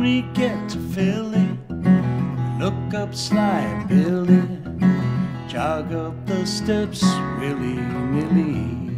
we get to Philly, look up Sly Billy, jog up the steps willy-nilly.